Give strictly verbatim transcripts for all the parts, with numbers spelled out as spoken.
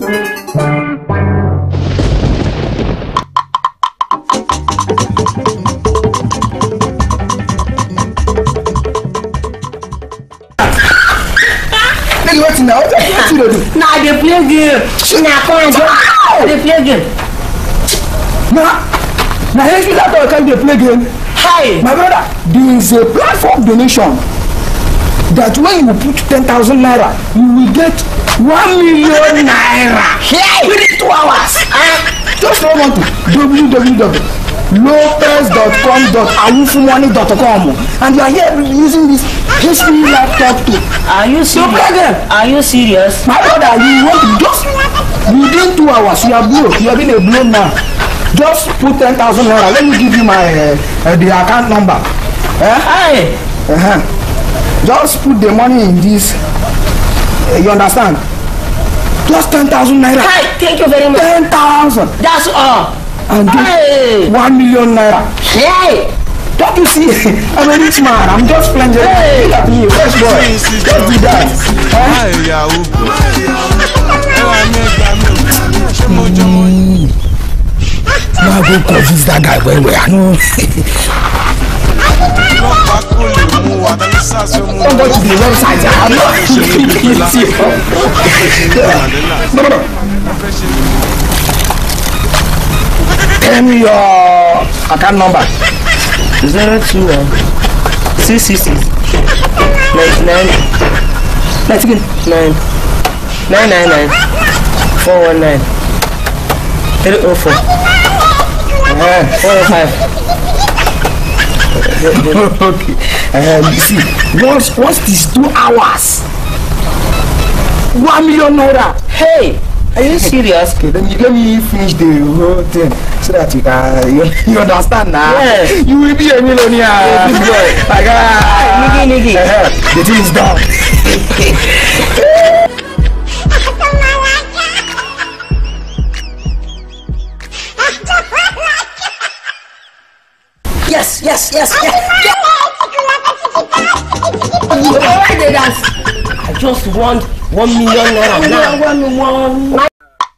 Now, what you do? Now they play game. Now come on, they play game. Now, now here's that I can they play game. Hi, my brother. There is a platform donation that when you put ten thousand naira, you will get one million naira. Hey, within two hours. Uh, just log on to w w w dot lopez dot com dot awufumoney dot com and you are here using this H P laptop too. Are you serious? Are you serious? My brother, you want to just within two hours you are broke. You have been a blown man. Just put ten thousand naira. Let me give you my uh, uh, the account number. Eh? Hey. Uh-huh. Just put the money in this. Uh, you understand? Just ten thousand naira. Hi, thank you very much. Ten thousand. That's all. And hey. One million naira. Hey. Don't you see? I'm a rich man. I'm just playing. Hey. Look at me, fresh boy. Just do that. Huh? Mm. Now go confuse that guy when we are no. Don't go to the website. I'm not. Tell me your account number. Zero two one six six six ninety nine ninety nine nine nine nine four one nine three oh four four oh five. Okay. Um, see, once once these two hours, one million naira. Hey. Are you serious? Okay, then you let me finish the whole thing so that you can you, you understand now. Yes. You will be a millionaire. Yeah, big boy. Like ah, nigga, nigga. Uh, the thing is done. Yes, yes, yes, yes. yes. I just want one million naira now. One, one, one.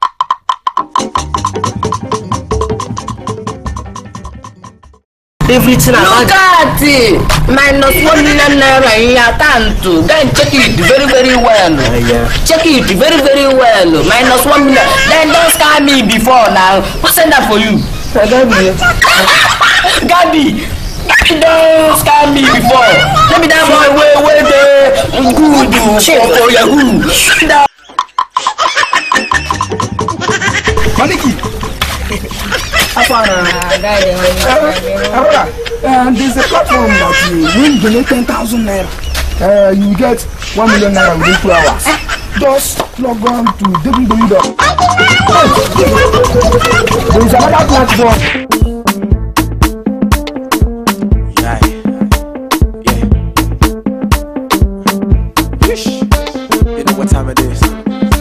Everything look at it. Minus one million naira in your account. Then check it very, very well. Uh, yeah. Check it very, very well. Minus one million. Then don't scam me before now. Who send that for you? Uh, Gabi. Gabi. Gabi don't scam me before. Let me that boy way, way there. Good. Shit for yahoo. Maliki. And there's a platform that you win donate ten thousand naira. Uh, you get one million naira within two hours. Just log on to w w w dot there is another platform. Yeah, yeah. Wish. You know what time it is.